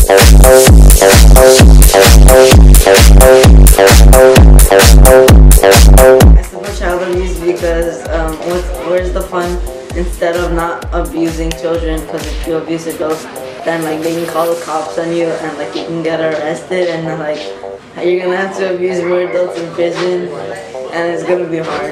support child abuse because where's the fun instead of not abusing children? Because if you abuse adults, then like they can call the cops on you and like you can get arrested and then like you're gonna have to abuse more adults in prison and it's gonna be hard.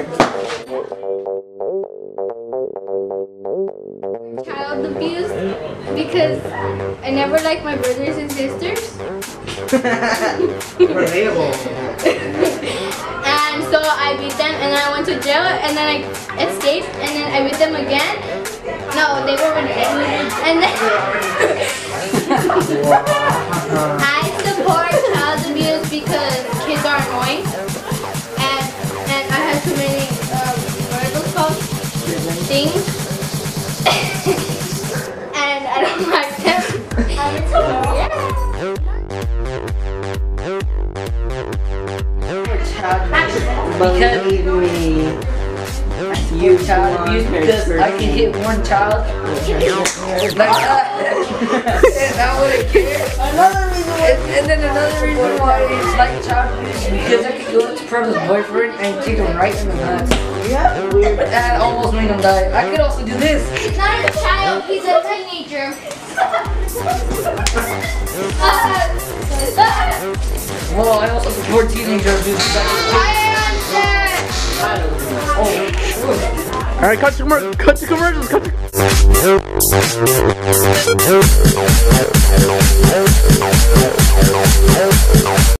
Child abuse because I never liked my brothers and sisters. Relatable. And so I beat them and then I went to jail and then I escaped and then I beat them again. No, they were already dead. And then I support child abuse because kids are annoying and I have too many what are those called? Things. And I don't like them. Believe me, you child abuse because I can hit one child like that, and I wouldn't care. And then another reason why it's like child abuse is because I could go up to Prevo's boyfriend and kick him right in the nuts. That almost made him die. I could also do this. He's not a child, he's a teenager. Well, I also support teenager abuse. Alright, cut to commercials, cut to